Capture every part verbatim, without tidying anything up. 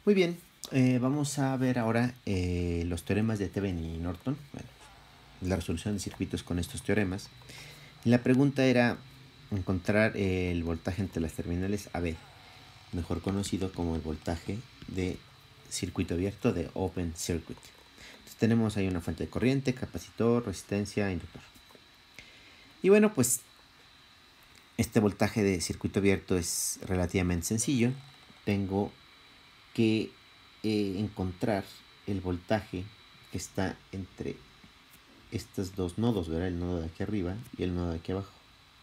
Muy bien, eh, vamos a ver ahora eh, los teoremas de Thevenin y Norton. Bueno, la resolución de circuitos con estos teoremas. La pregunta era encontrar el voltaje entre las terminales A B, mejor conocido como el voltaje de circuito abierto de Open Circuit. Entonces tenemos ahí una fuente de corriente, capacitor, resistencia, inductor. Y bueno, pues este voltaje de circuito abierto es relativamente sencillo. Tengo que eh, encontrar el voltaje que está entre estos dos nodos, ¿verdad? El nodo de aquí arriba y el nodo de aquí abajo.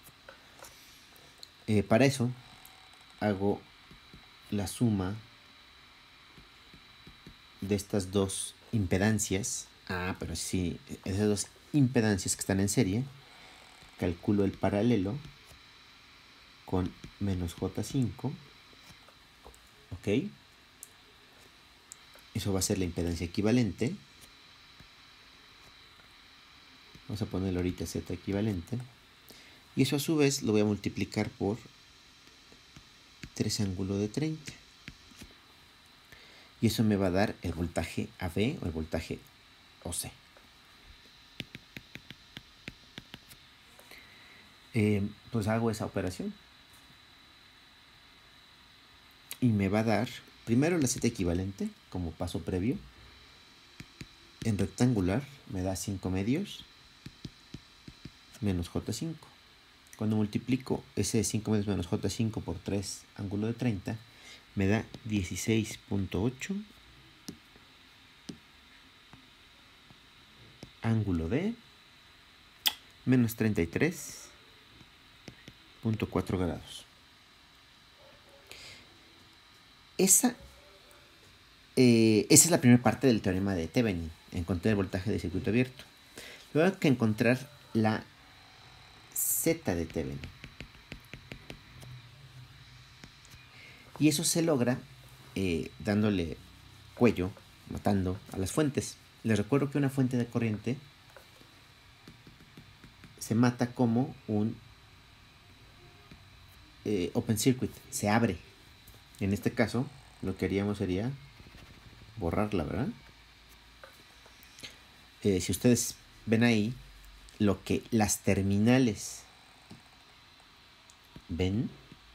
Eh, para eso hago la suma de estas dos impedancias. Ah, pero sí, esas dos impedancias que están en serie. Calculo el paralelo con menos J cinco. Ok. Eso va a ser la impedancia equivalente. Vamos a ponerle ahorita Z equivalente. Y eso a su vez lo voy a multiplicar por tres ángulo de treinta. Y eso me va a dar el voltaje A B o el voltaje O C. Eh, pues hago esa operación. Y me va a dar primero la Z equivalente como paso previo. En rectangular me da cinco medios menos J cinco. Cuando multiplico ese cinco medios menos J cinco por tres ángulo de treinta, me da dieciséis punto ocho ángulo de menos treinta y tres punto cuatro grados. Esa, eh, esa es la primera parte del teorema de Thevenin. Encontré el voltaje de circuito abierto. Luego hay que encontrar la Z de Thevenin. Y eso se logra eh, dándole cuello, matando a las fuentes. Les recuerdo que una fuente de corriente se mata como un eh, open circuit, se abre. En este caso, lo que haríamos sería borrarla, ¿verdad? Eh, si ustedes ven ahí, lo que las terminales ven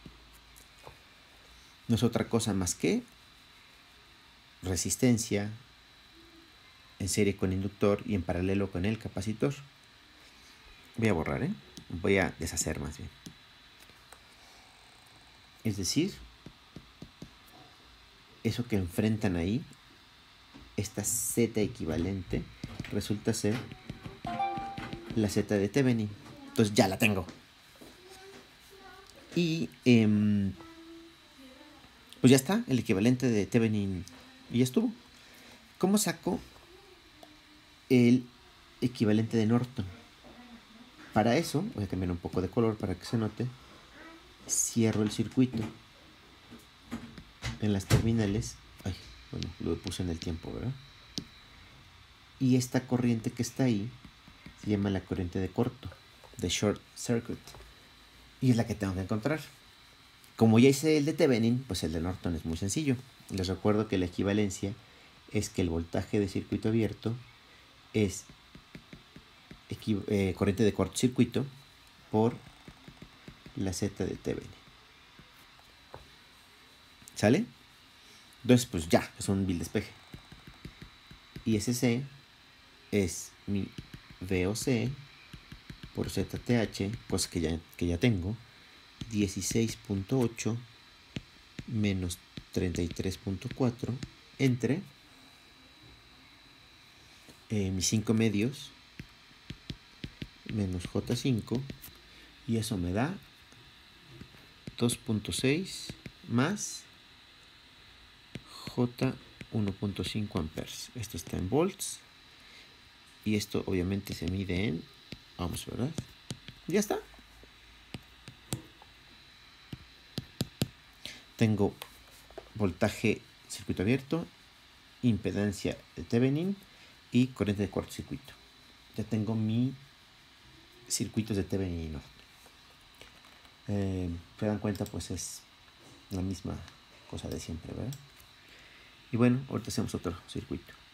no es otra cosa más que resistencia en serie con inductor y en paralelo con el capacitor. Voy a borrar, ¿eh? Voy a deshacer más bien. Es decir, eso que enfrentan ahí, esta Z equivalente, resulta ser la Z de Thevenin. Entonces ya la tengo. Y eh, pues ya está, el equivalente de Thevenin y ya estuvo. ¿Cómo saco el equivalente de Norton? Para eso, voy a cambiar un poco de color para que se note. Cierro el circuito en las terminales. Ay, bueno, lo puse en el tiempo, ¿verdad? Y esta corriente que está ahí se llama la corriente de corto, de short circuit. Y es la que tengo que encontrar. Como ya hice el de Thevenin, pues el de Norton es muy sencillo. Les recuerdo que la equivalencia es que el voltaje de circuito abierto es eh, corriente de cortocircuito por la Z de Thevenin. ¿Sale? Entonces, pues ya, es un vil despeje. Y ese C es mi V O C por Z T H, pues que ya, que ya tengo, dieciséis punto ocho menos treinta y tres punto cuatro entre eh, mis cinco medios menos J cinco, y eso me da dos punto seis más J uno punto cinco amperes. Esto está en volts y esto obviamente se mide en ohms, ¿verdad? Ya está. Tengo voltaje circuito abierto, impedancia de Thevenin y corriente de cortocircuito. Ya tengo mi circuitos de Thevenin y Norton. Eh, se dan cuenta, pues es la misma cosa de siempre, ¿verdad? Y bueno, ahorita hacemos otro circuito.